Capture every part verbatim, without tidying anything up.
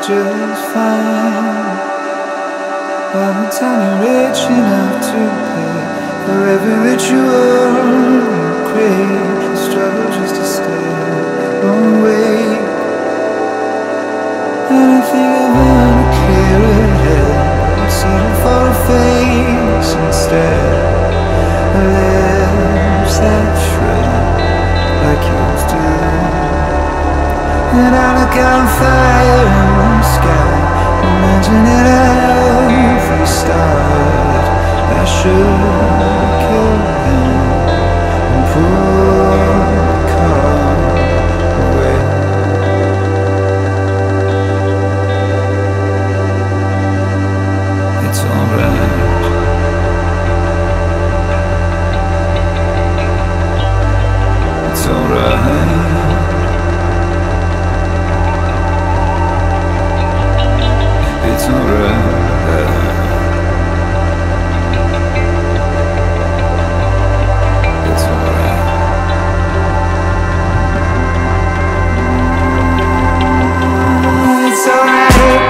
just fine. By the time you're rich enough to pay for every ritual you crave, you struggle just to stay awake. And I think I've earned a clearer head, but I've settled for a face instead. Lips that shred like yours do. And I look out on fire in the sky, imagine it every star that I should kill him and pull the car away. It's alright. It's alright. It's alright. It's alright. It's alright.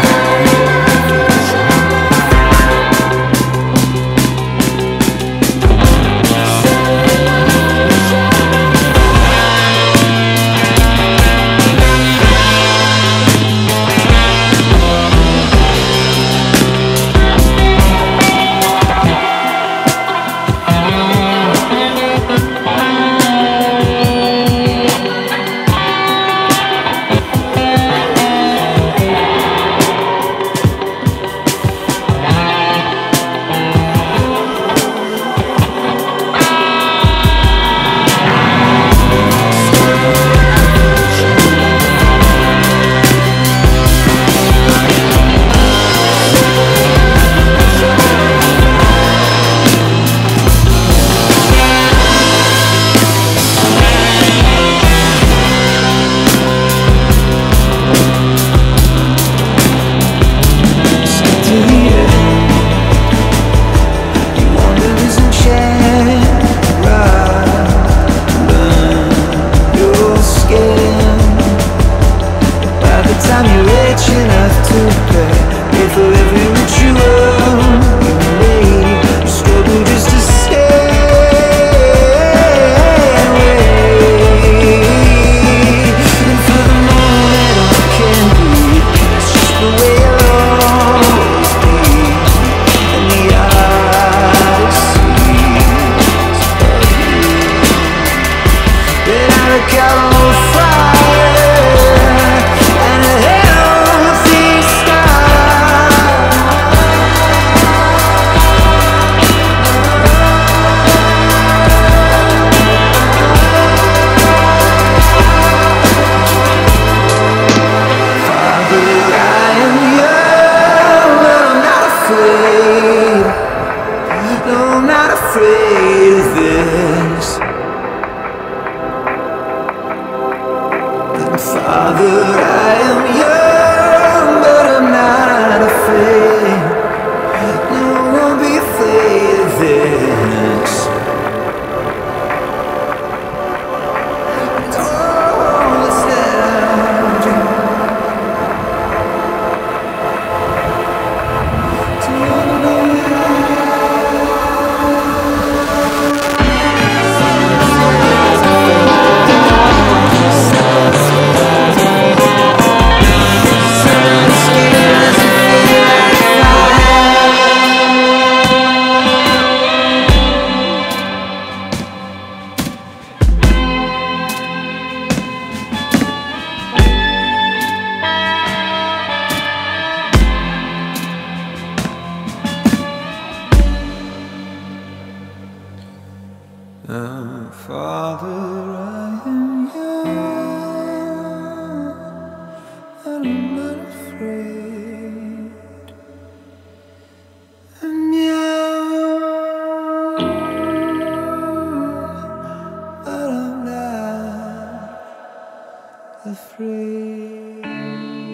Oh, Father, I am young, and I'm not afraid. I'm young, but I'm not afraid.